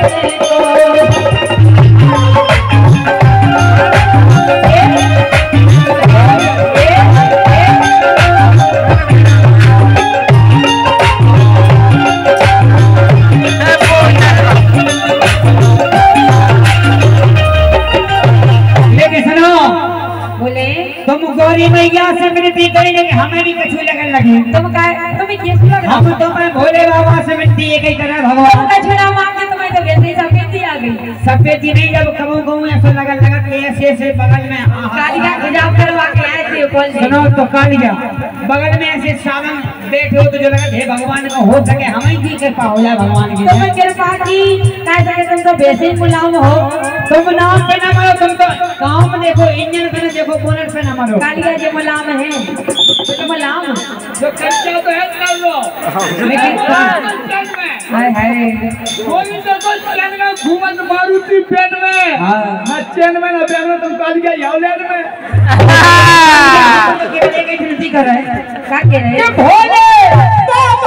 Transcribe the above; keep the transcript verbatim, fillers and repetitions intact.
मैया से विनती करेंगे कि हमें भी कछु लगन लगे। तुम का तुम्हें कैसे लग रहा? हम तो मैं भोले बाबा से विनती एक ही करा भगवान का छुड़ा मांगे तुम्हें तो वैसे ही सफेदी आ गई। सफेदी नहीं, जब कहूं कहूं ऐसा लगन लगा कि ऐसे ऐसे बगल में कालिया हिजाब करवा के आए थे कौन से? सुनो तो कालिया बगल में ऐसे सावन बैठे हो तो जो लगा हे भगवान का हो सके हमें की कृपा हो जाए भगवान की। तुम कृपा की कैसे तुम तो वैसे ही मुलायम हो। तुम नाम पे ना मरो, तुम तो गांव में देखो इंजन पे देखो बोनट पे ना मरो। कालिया जी मुलायम है तो मुलायम जो कच्चा तो है कर लो लेकिन हाय हाय कोई तो तो चैन में घूमत मारुति पेन में हां चैन में ना पेन में तुम कालिया यावलेन में के लेके विनती कर रहे हैं। क्या कह रहे हैं? भोले